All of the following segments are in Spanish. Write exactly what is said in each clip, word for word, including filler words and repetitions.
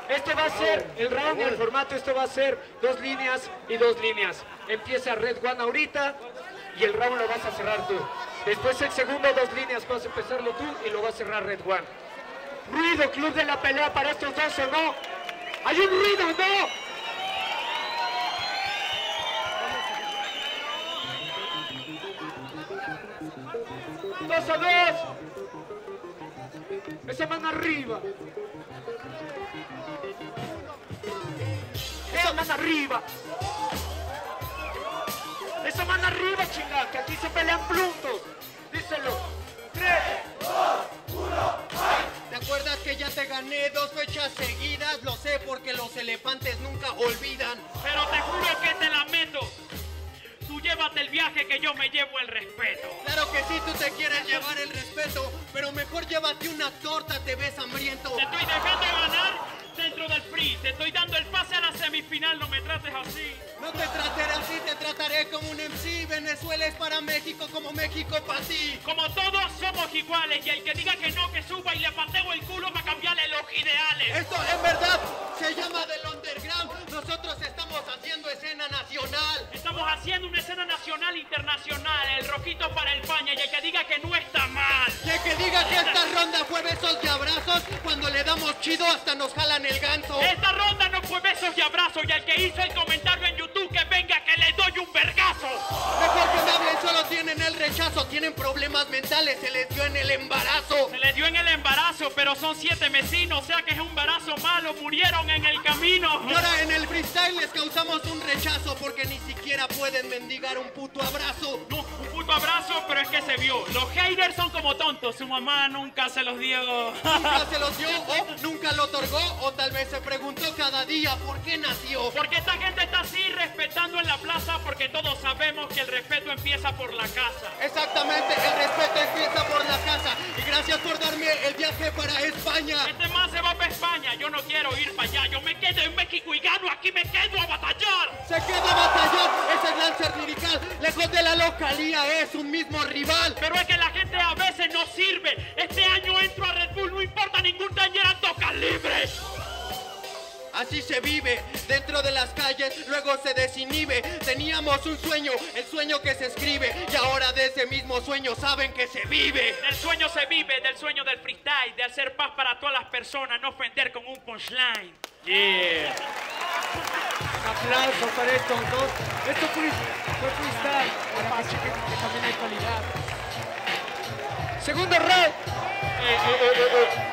Este va a ser el round y el formato, esto va a ser dos líneas y dos líneas. Empieza Red One ahorita y el round lo vas a cerrar tú. Después el segundo, dos líneas, vas a empezarlo tú y lo va a cerrar Red One. Ruido, club de la pelea para estos dos, ¿o no? ¡Hay un ruido, no! ¡Dos a dos! ¡Esa mano arriba! ¡Esa mano arriba! ¡Esa mano arriba, chingada! Que aquí se pelean puntos. Díselo. Tres, dos, uno, ¿te acuerdas que ya te gané dos fechas seguidas? Lo sé porque los elefantes nunca olvidan. Pero te juro que te la meto. Tú llévate el viaje que yo me llevo el respeto. Claro que sí, tú te quieres llevar el respeto, pero mejor llévate una torta, te ves hambriento. Te estoy dejando ganar dentro del free. Te estoy dando el pase a la semifinal, no me trates así. No te trataré así, te trataré como un M C. Venezuela es para México como México para ti. Como todos somos iguales y el que diga que no, que suba y le pateo el culo para cambiarle los ideales. Esto en verdad se llama del underground. Nosotros estamos haciendo escena nacional. Estamos haciendo una escena nacional internacional. El rojito para España y el que diga que no está mal. Y el que diga que esta ronda fue besos y abrazos, cuando le damos chido hasta nos jalan el ganso. Esta ronda no fue besos y abrazos y el que hizo el comentario en YouTube que venga que le doy un vergazo. Mejor que me hablen, solo tienen el rechazo, tienen problemas mentales, se les dio en el embarazo. Se les dio en el embarazo, pero son siete vecinos, o sea que es un embarazo malo, murieron en el camino. Y ahora en el freestyle les causamos un rechazo porque ni siquiera pueden mendigar un puto abrazo. No, un puto abrazo, pero es que se vio. Los haters son como tontos, su mamá nunca se los dio. Nunca se los dio o nunca lo otorgó o tal vez se preguntó cada día por qué nació. Porque esta gente está así respetando en la plaza porque todos sabemos que el respeto empieza por la casa. Exactamente, el respeto empieza por la casa. Y gracias por darme el viaje para España. Este man se va para España, yo no quiero ir para allá. Yo me quedo en México y gano, aquí me quedo a batallar. Se queda a batallar, ese es Lancer Lirical. Lejos de la localía es un mismo rival. Pero es que la gente a veces no sirve. Este año entro a Red Bull, no importa ningún taller alto calibre. Así se vive, dentro de las calles, luego se desinhibe. Teníamos un sueño, el sueño que se escribe. Y ahora de ese mismo sueño saben que se vive. Del sueño se vive, del sueño del freestyle, de hacer paz para todas las personas, no ofender con un punchline. Yeah. Un aplauso para estos dos. Esto fue, fue freestyle, para que chequen que también hay calidad. Segundo round. Eh, eh, eh, eh, eh.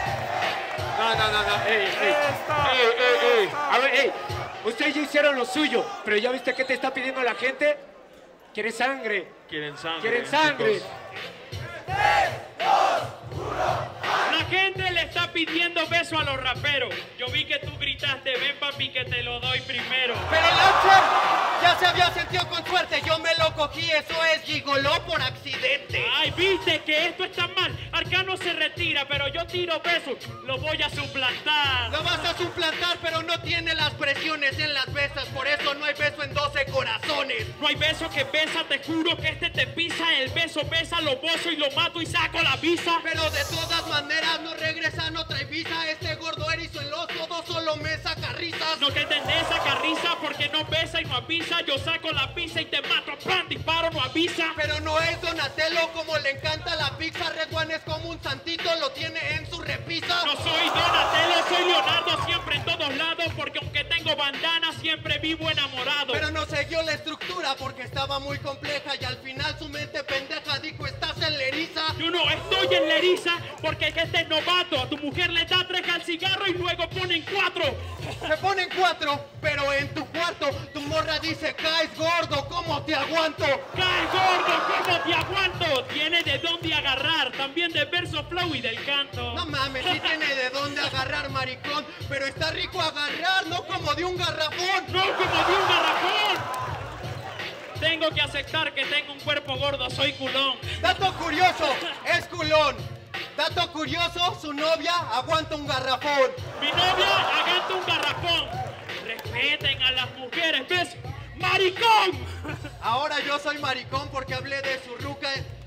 No, no, no, no, ey, ey, ey, ey, ey. A ver, ey, ustedes ya hicieron lo suyo, pero ya viste qué te está pidiendo la gente. Quieren sangre. Quieren sangre. Quieren sangre. tres, dos, uno. La gente le está pidiendo beso a los raperos. Yo vi que tú gritaste, ven papi que te lo doy primero. Pero Lancer ya se había sentido con suerte, yo me lo cogí, eso es gigoló por accidente. Ay, viste que esto está mal. Arcano se retira, pero yo tiro besos, lo voy a suplantar. Lo vas a suplantar, pero no tiene las presiones en las besas, por eso no hay beso en doce corazones. No hay beso que besa, te juro que este te pisa. El beso besa, lo bozo y lo mato y saco la visa. Pero de todas maneras no regresa, no trae visa. Este gordo erizo en los codos solo me saca risas. No te entendés, saca risa porque no besa y no avisa. Yo saco la pizza y te mato, ¡pam! Disparo, no avisa. Pero no es Donatello como le encanta la pizza. Red One es como un santito, lo tiene en su repisa. No soy Donatello, soy Leonardo, siempre en todos lados. Porque aunque tengo bandana, siempre vivo enamorado. Pero no siguió la estructura porque estaba muy compleja. Y al final su mente pendeja dijo, estás en la eriza. Yo no estoy en la eriza porque es que este es novato. A tu mujer le da tres al cigarro y luego ponen cuatro. Se ponen cuatro, pero en tu cuarto tu morra dice, caes gordo, ¿cómo te aguanto? ¡Caes gordo! ¿Cómo te aguanto? Tiene de dónde agarrar, también de verso flow y del canto. No mames, sí tiene de dónde agarrar, maricón, pero está rico agarrar, no como de un garrafón. ¡No como de un garrafón! Tengo que aceptar que tengo un cuerpo gordo, soy culón. Dato curioso, es culón. Dato curioso, su novia aguanta un garrafón. Mi novia aguanta un garrafón. Respeten a las mujeres, ¿ves? ¡Maricón! Ahora yo soy maricón porque hablé de su ruca.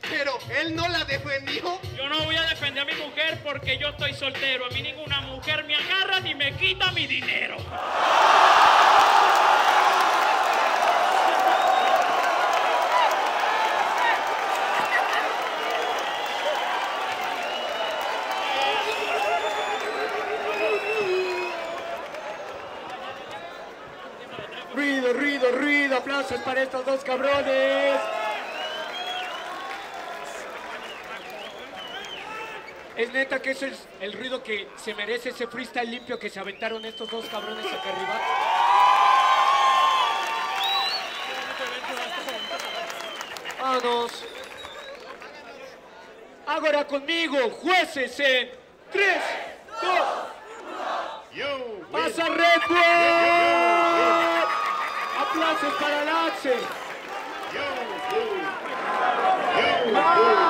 Pero él no la defendió. Yo no voy a defender a mi mujer porque yo estoy soltero. A mí ninguna mujer me agarra ni me quita mi dinero. Ruido, ruido, ruido. Aplausos para estos dos cabrones. Es neta que eso es el ruido que se merece ese freestyle limpio que se aventaron estos dos cabrones acá arriba. Vámonos. Ahora conmigo, jueces en tres, dos, uno. ¡Pasa Red Bull! ¡Aplausos para el Axel!